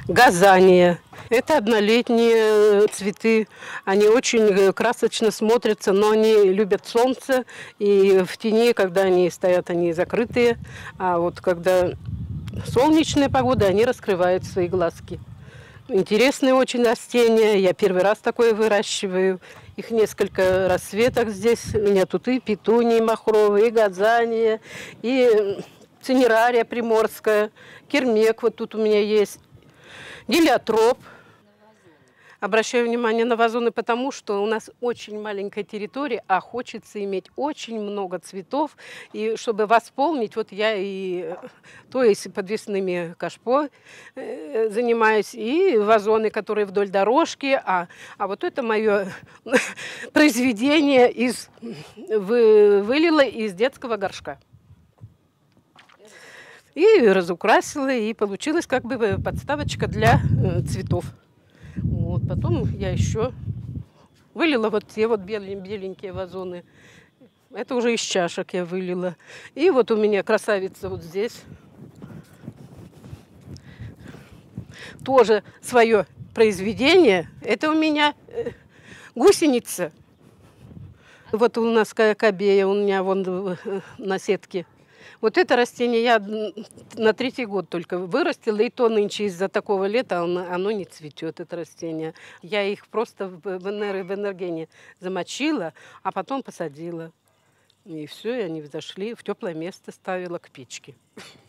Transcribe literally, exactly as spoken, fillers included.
газания. Это однолетние цветы. Они очень красочно смотрятся, но они любят солнце. И в тени, когда они стоят, они закрытые. А вот когда солнечная погода, они раскрывают свои глазки. Интересные очень растения. Я первый раз такое выращиваю. Их несколько расцветок здесь. У меня тут и петунии махровые, и газания, и цинерария приморская, кермек вот тут у меня есть, гелиотроп. Обращаю внимание на вазоны, потому что у нас очень маленькая территория, а хочется иметь очень много цветов. И чтобы восполнить, вот я и, то есть подвесными кашпо э, занимаюсь, и вазоны, которые вдоль дорожки. А, а вот это мое произведение из, вы, вылила из детского горшка. И разукрасила, и получилась как бы подставочка для э, цветов. Вот, потом я еще вылила вот те вот беленькие вазоны. Это уже из чашек я вылила. И вот у меня красавица вот здесь. Тоже свое произведение. Это у меня э, гусеница. Вот у нас кабея, у меня вон на сетке. Вот это растение я на третий год только вырастила, и то нынче из-за такого лета оно, оно не цветет, это растение. Я их просто в, энер, в энергене замочила, а потом посадила. И все, и они взошли, в теплое место ставила к печке.